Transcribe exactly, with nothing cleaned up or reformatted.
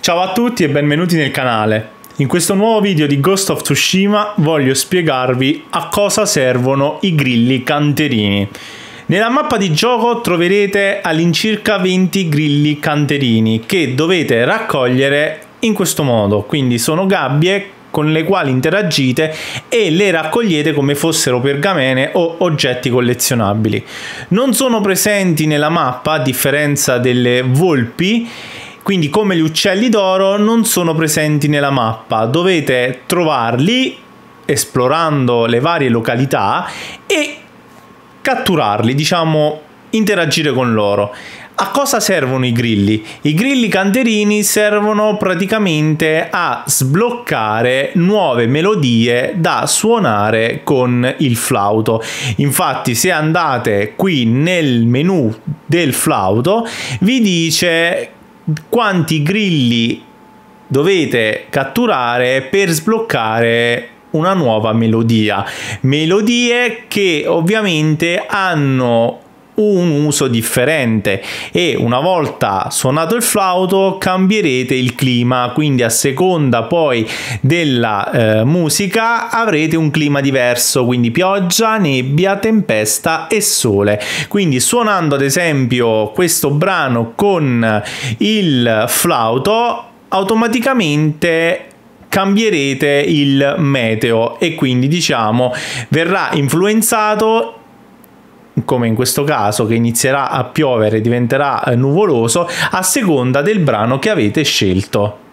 Ciao a tutti e benvenuti nel canale. In questo nuovo video di Ghost of Tsushima voglio spiegarvi a cosa servono i grilli canterini. Nella mappa di gioco troverete all'incirca venti grilli canterini che dovete raccogliere in questo modo, quindi sono gabbie con le quali interagite e le raccogliete come fossero pergamene o oggetti collezionabili. Non sono presenti nella mappa a differenza delle volpi, quindi come gli uccelli d'oro non sono presenti nella mappa, dovete trovarli esplorando le varie località e catturarli, diciamo interagire con loro. A cosa servono i grilli? I grilli canterini servono praticamente a sbloccare nuove melodie da suonare con il flauto. Infatti se andate qui nel menu del flauto vi dice quanti grilli dovete catturare per sbloccare una nuova melodia. Melodie che ovviamente hanno un uso differente e una volta suonato il flauto cambierete il clima, quindi a seconda poi della eh, musica avrete un clima diverso, quindi pioggia, nebbia, tempesta e sole. Quindi suonando ad esempio questo brano con il flauto automaticamente cambierete il meteo e quindi diciamo verrà influenzato, come in questo caso che inizierà a piovere, diventerà nuvoloso a seconda del brano che avete scelto.